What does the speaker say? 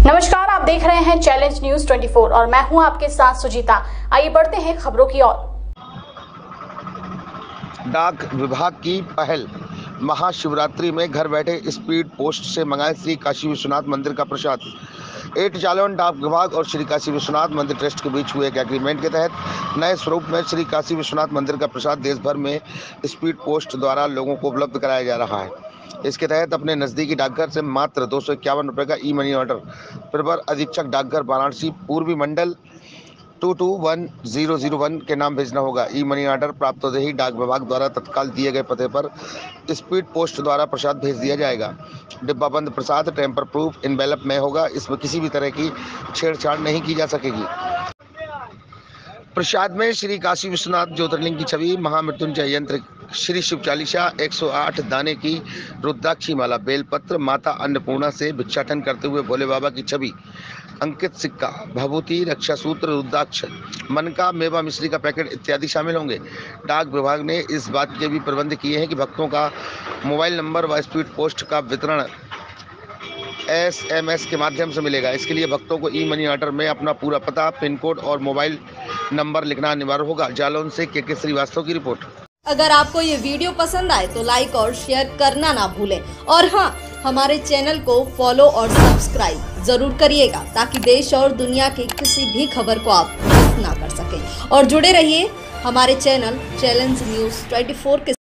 नमस्कार, आप देख रहे हैं चैलेंज न्यूज 24 और मैं हूं आपके साथ सुजीता। आइए बढ़ते हैं खबरों की ओर। डाक विभाग की पहल, महाशिवरात्रि में घर बैठे स्पीड पोस्ट से मंगाए श्री काशी विश्वनाथ मंदिर का प्रसाद। एट डाक विभाग और श्री काशी विश्वनाथ मंदिर ट्रस्ट के बीच हुए एक एग्रीमेंट के तहत नए स्वरूप में श्री काशी विश्वनाथ मंदिर का प्रसाद देश भर में स्पीड पोस्ट द्वारा लोगों को उपलब्ध कराया जा रहा है। इसके तहत अपने नज़दीकी डाकघर से मात्र 251 रुपये का ई मनी ऑर्डर प्रवर अधीक्षक डाकघर वाराणसी पूर्वी मंडल 221001 के नाम भेजना होगा। ई मनी ऑर्डर प्राप्त होते ही डाक विभाग द्वारा तत्काल दिए गए पते पर स्पीड पोस्ट द्वारा प्रसाद भेज दिया जाएगा। डिब्बाबंद प्रसाद टेम्पर प्रूफ इनवेलप में होगा। इसमें किसी भी तरह की छेड़छाड़ नहीं की जा सकेगी। प्रसाद में श्री काशी विश्वनाथ ज्योतिर्लिंग की छवि, महामृत्युंजय यंत्र, श्री शिव चालीसा, 108 दाने की रुद्राक्षी माला, बेलपत्र, माता अन्नपूर्णा से भिक्षाटन करते हुए भोले बाबा की छवि, अंकित सिक्का, भभूति, रक्षा सूत्र, रुद्राक्ष, मनका, मेवा मिश्री का पैकेट इत्यादि शामिल होंगे। डाक विभाग ने इस बात के भी प्रबंध किए हैं कि भक्तों का मोबाइल नंबर व स्पीड पोस्ट का वितरण SMS के माध्यम से मिलेगा। इसके लिए भक्तों को ई मनी ऑर्डर में अपना पूरा पता, पिन कोड और मोबाइल नंबर लिखना अनिवार्य होगा। जालौन से के श्रीवास्तव की रिपोर्ट। अगर आपको ये वीडियो पसंद आए तो लाइक और शेयर करना ना भूलें और हाँ, हमारे चैनल को फॉलो और सब्सक्राइब जरूर करिएगा ताकि देश और दुनिया की किसी भी खबर को आप मिस ना कर सकें। और जुड़े रहिए हमारे चैनल चैलेंज न्यूज 24 के